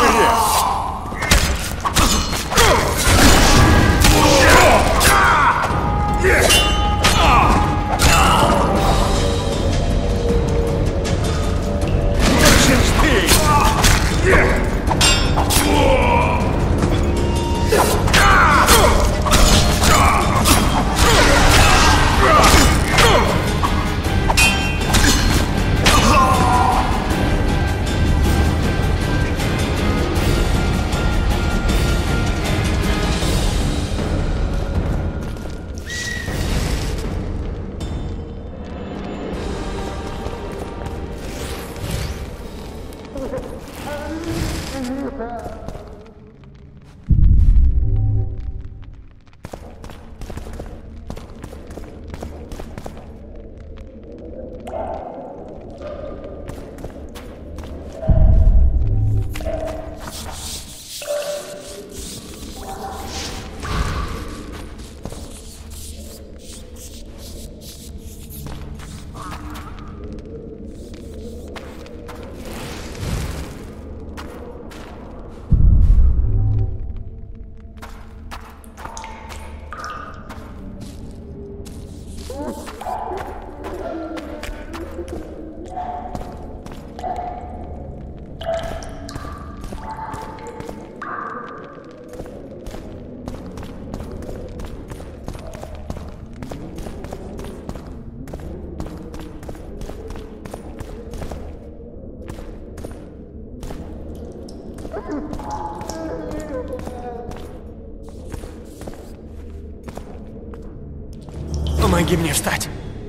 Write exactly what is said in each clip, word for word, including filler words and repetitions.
Помоги мне встать.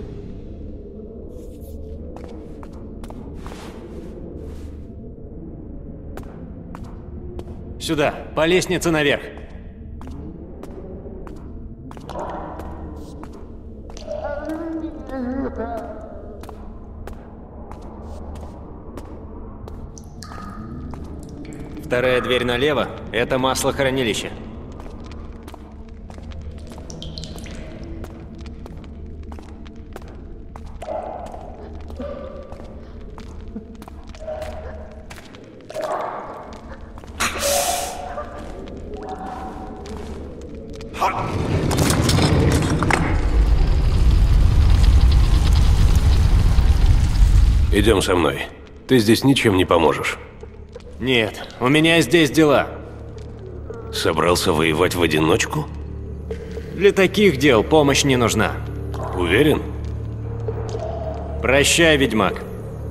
Сюда, по лестнице наверх. Вторая дверь налево – это маслохранилище. Идем со мной. Ты здесь ничем не поможешь. Нет, у меня здесь дела. Собрался воевать в одиночку? Для таких дел помощь не нужна. Уверен? Прощай, ведьмак.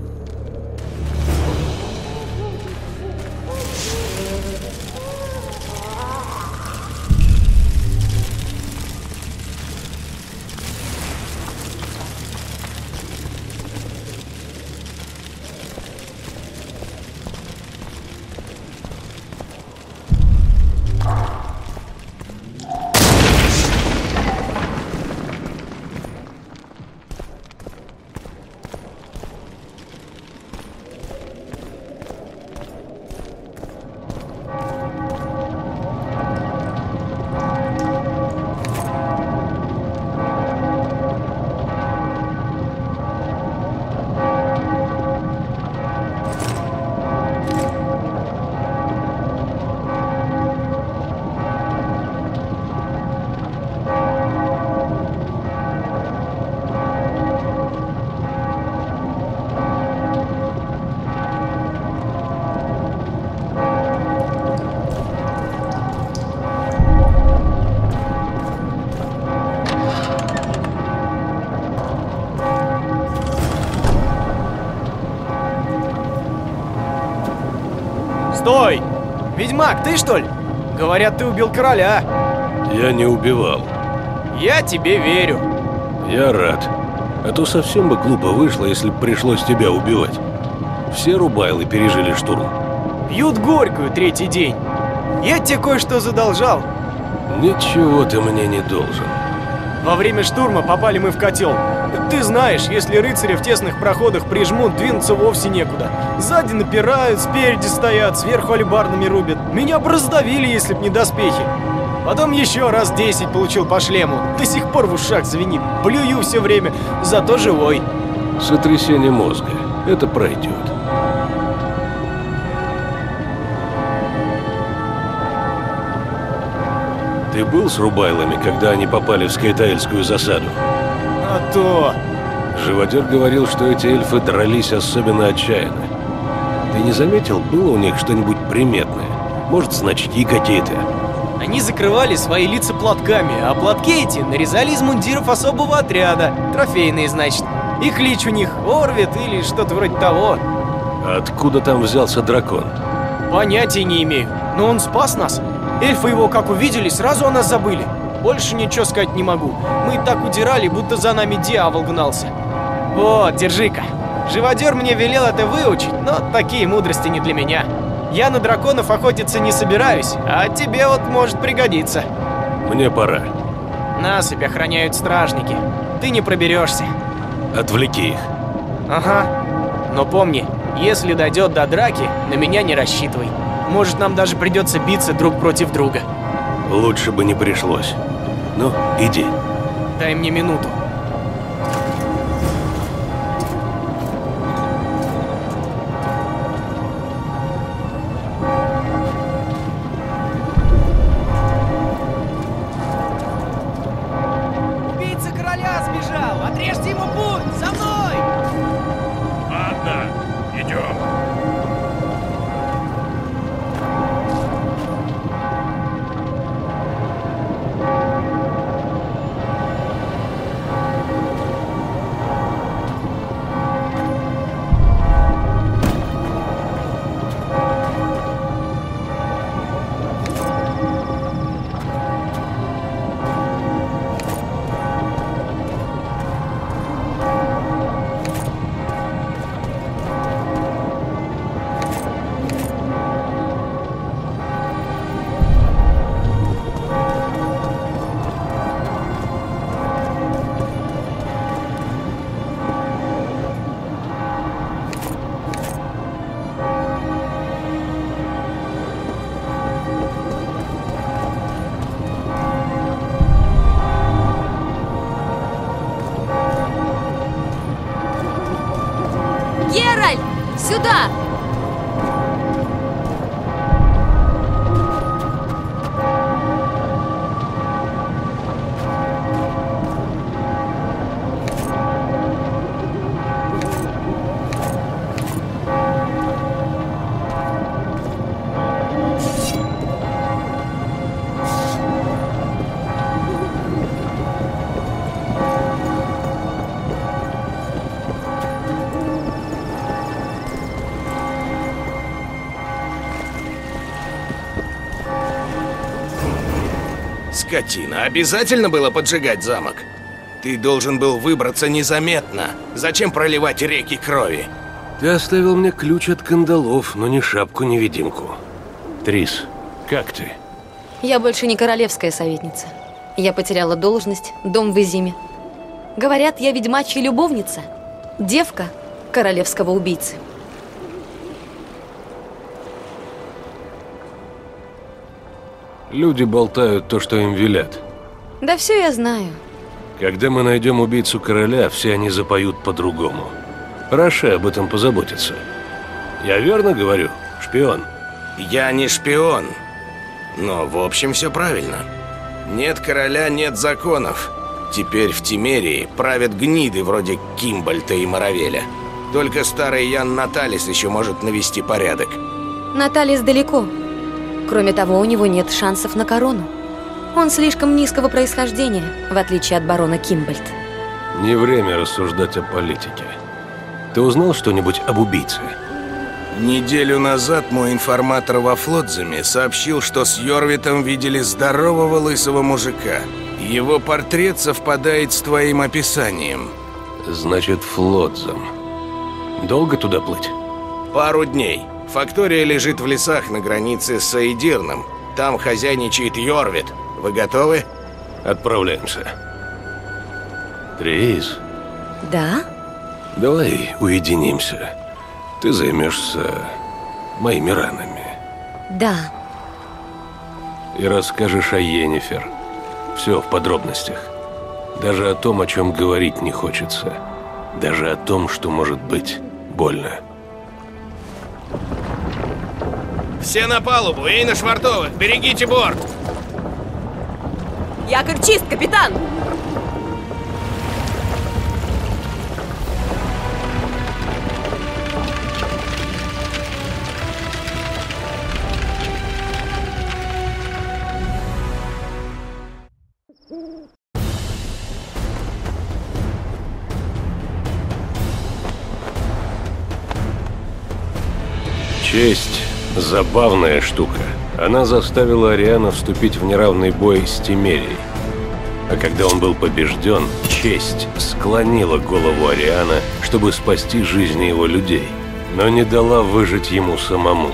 Стой! Ведьмак, ты что ли? Говорят, ты убил короля. Я не убивал. Я тебе верю. Я рад. А то совсем бы глупо вышло, если бы пришлось тебя убивать. Все рубайлы пережили штурм. Пьют горькую третий день. Я тебе кое-что задолжал. Ничего ты мне не должен. Во время штурма попали мы в котел. Ты знаешь, если рыцари в тесных проходах прижмут, двинуться вовсе некуда. Сзади напирают, спереди стоят, сверху алебардами рубят. Меня бы раздавили, если б не доспехи. Потом еще раз десять получил по шлему. До сих пор в ушах звенит. Блюю все время, зато живой. Сотрясение мозга. Это пройдет. Ты был с рубайлами, когда они попали в скайтаэльскую засаду? А то... Живодер говорил, что эти эльфы дрались особенно отчаянно. Ты не заметил, было у них что-нибудь приметное? Может, значки какие-то? Они закрывали свои лица платками, а платки эти нарезали из мундиров особого отряда. Трофейные, значит. И клич у них Орвит или что-то вроде того. Откуда там взялся дракон? Понятия не имею, но он спас нас. Эльфы его как увидели, сразу о нас забыли. Больше ничего сказать не могу. Мы так удирали, будто за нами дьявол гнался. Вот, держи-ка. Живодер мне велел это выучить, но такие мудрости не для меня. Я на драконов охотиться не собираюсь, а тебе вот может пригодиться. Мне пора. Насыпь охраняют стражники. Ты не проберешься. Отвлеки их. Ага. Но помни, если дойдет до драки, на меня не рассчитывай. Может, нам даже придется биться друг против друга. Лучше бы не пришлось. Ну, иди. Дай мне минуту. Убийца короля сбежал! Отрежьте ему путь! За мной! Ладно, идем. Геральт! Сюда! Скотина, обязательно было поджигать замок? Ты должен был выбраться незаметно. Зачем проливать реки крови? Ты оставил мне ключ от кандалов, но ни шапку-невидимку. Трис, как ты? Я больше не королевская советница. Я потеряла должность, дом в Изиме. Говорят, я ведьмачья любовница. Девка королевского убийцы. Люди болтают то, что им велят. Да все я знаю. Когда мы найдем убийцу короля, все они запоют по-другому. Раше об этом позаботится. Я верно говорю, шпион? Я не шпион. Но в общем все правильно. Нет короля, нет законов. Теперь в Тимерии правят гниды вроде Кимбальта и Маравеля. Только старый Ян Наталис еще может навести порядок. Наталис далеко. Кроме того, у него нет шансов на корону. Он слишком низкого происхождения, в отличие от барона Кимбальт. Не время рассуждать о политике. Ты узнал что-нибудь об убийце? Неделю назад мой информатор во Флотземе сообщил, что с Йорвитом видели здорового лысого мужика. Его портрет совпадает с твоим описанием. Значит, Флотзем. Долго туда плыть? Пару дней. Фактория лежит в лесах на границе с Аэдирном. Там хозяйничает Йорвит. Вы готовы? Отправляемся. Трис, Да? давай уединимся. Ты займешься моими ранами. Да. И расскажешь о Йеннифер. Все в подробностях. Даже о том, о чем говорить не хочется. Даже о том, что может быть больно. Все на палубу, эй на швартовых, берегите борт! Якорь чист, капитан! Честь – забавная штука. Она заставила Ариана вступить в неравный бой с Темерией. А когда он был побежден, честь склонила голову Ариана, чтобы спасти жизни его людей, но не дала выжить ему самому.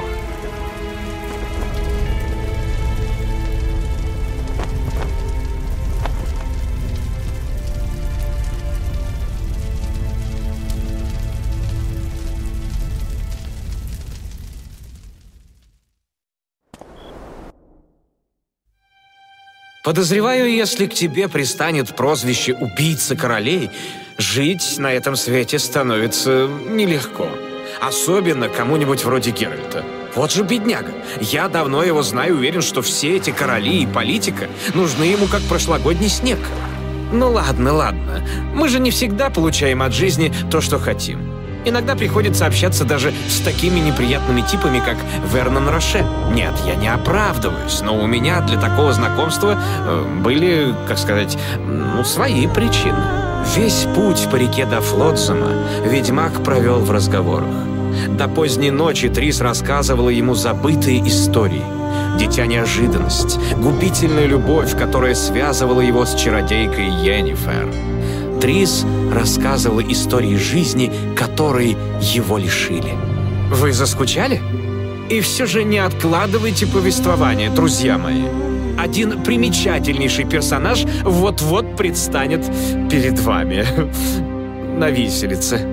Подозреваю, если к тебе пристанет прозвище «убийца королей», жить на этом свете становится нелегко. Особенно кому-нибудь вроде Геральта. Вот же бедняга. Я давно его знаю, уверен, что все эти короли и политика нужны ему как прошлогодний снег. Ну ладно, ладно. Мы же не всегда получаем от жизни то, что хотим. Иногда приходится общаться даже с такими неприятными типами, как Вернон Роше. Нет, я не оправдываюсь, но у меня для такого знакомства э, были, как сказать, ну, свои причины. Весь путь по реке до Флотсама ведьмак провел в разговорах. До поздней ночи Трис рассказывала ему забытые истории. Дитя неожиданность, губительная любовь, которая связывала его с чародейкой Йеннифер. Трис рассказывала истории жизни, которой его лишили. Вы заскучали? И все же не откладывайте повествование, друзья мои. Один примечательнейший персонаж вот-вот предстанет перед вами на виселице.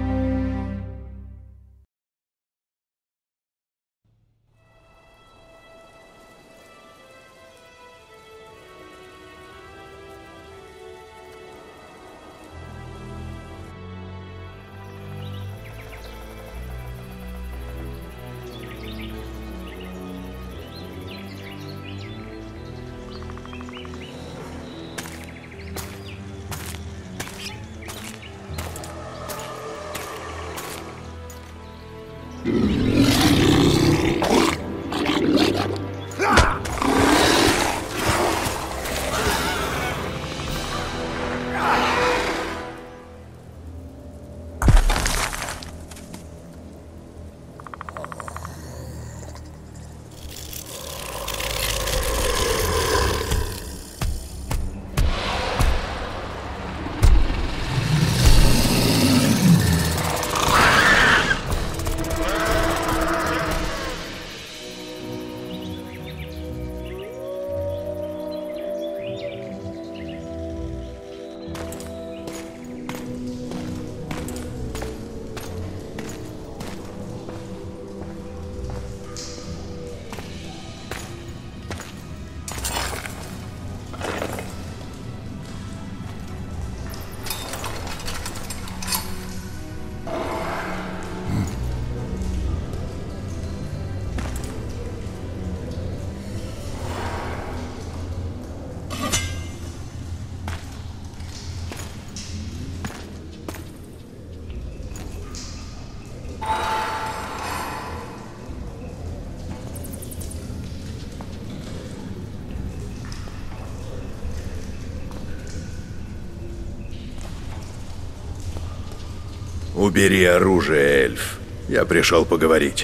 Убери оружие, эльф. Я пришел поговорить.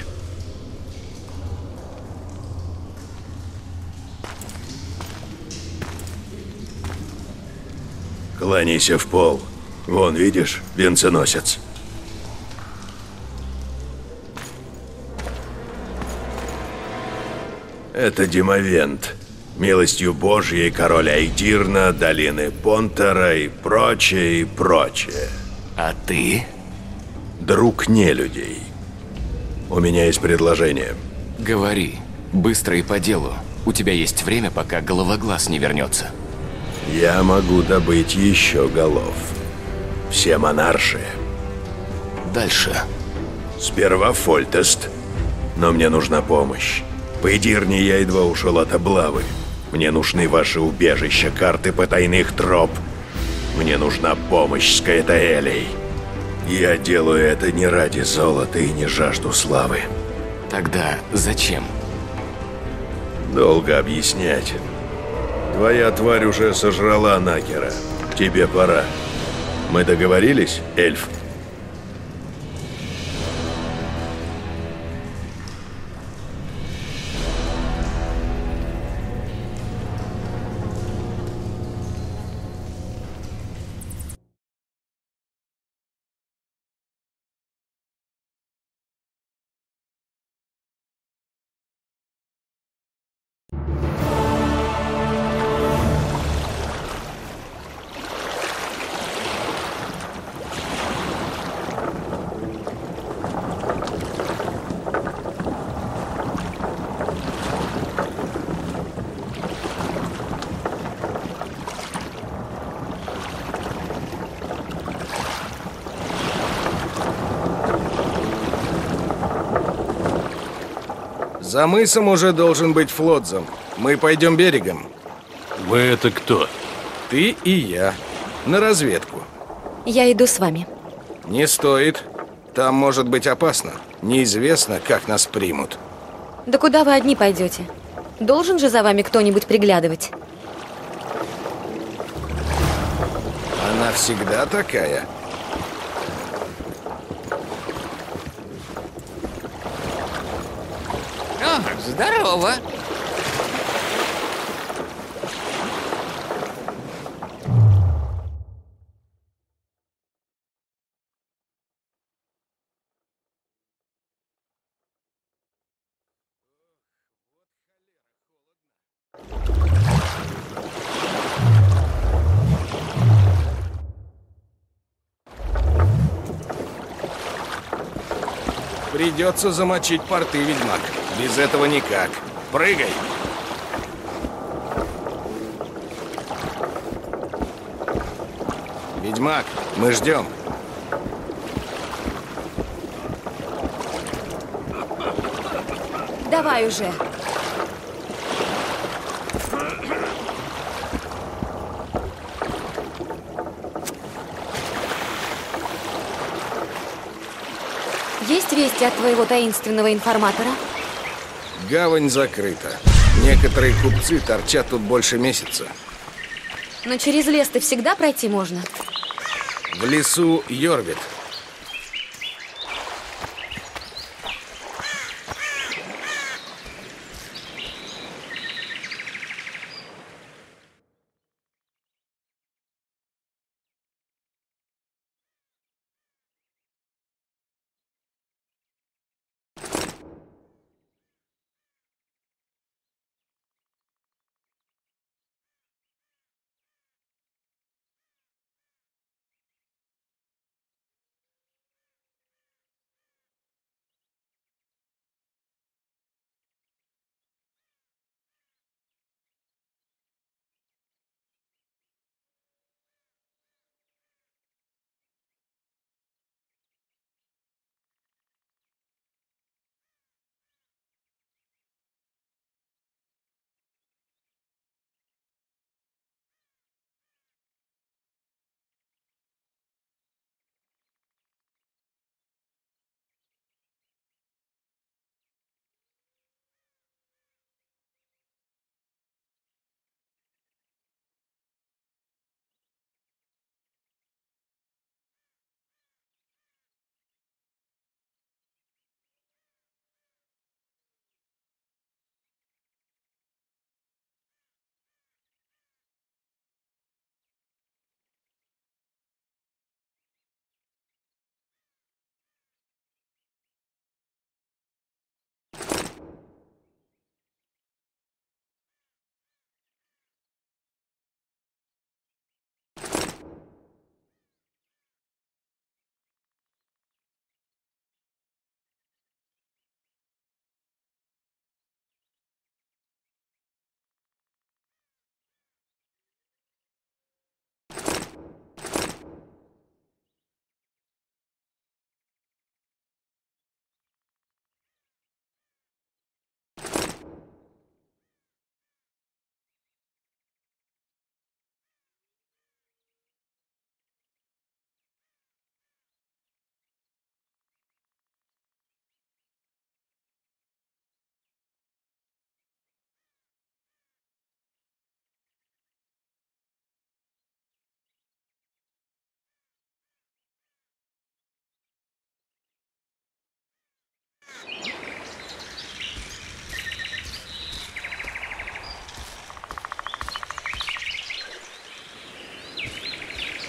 Кланяйся в пол. Вон, видишь, венценосец. Это Димовент. Милостью Божьей король Айдирна, долины Понтера и прочее, и прочее. А ты? Друг нелюдей. У меня есть предложение. Говори. Быстро и по делу. У тебя есть время, пока головоглаз не вернется. Я могу добыть еще голов. Все монарши. Дальше. Сперва Фольтест. Но мне нужна помощь. По Эдирне я едва ушел от облавы. Мне нужны ваши убежища, карты потайных троп. Мне нужна помощь с Каэтаэлей. Я делаю это не ради золота и не жажду славы. Тогда зачем? Долго объяснять. Твоя тварь уже сожрала Накера. Тебе пора. Мы договорились, эльф? За мысом уже должен быть флотзам. Мы пойдем берегом. Вы это кто? Ты и я. На разведку. Я иду с вами. Не стоит. Там может быть опасно. Неизвестно, как нас примут. Да куда вы одни пойдете? Должен же за вами кто-нибудь приглядывать. Она всегда такая. О, здорово. Придется замочить порты, ведьмак. Без этого никак. Прыгай! Ведьмак, мы ждем. Давай уже. Есть вести от твоего таинственного информатора? Гавань закрыта. Некоторые купцы торчат тут больше месяца. Но через лес-то всегда пройти можно. В лесу Йорвит.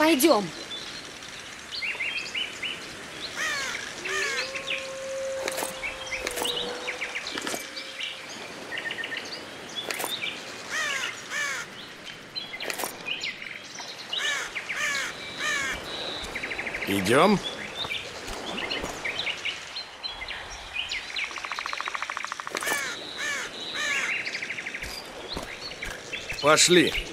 Пойдем. Идем? Пошли.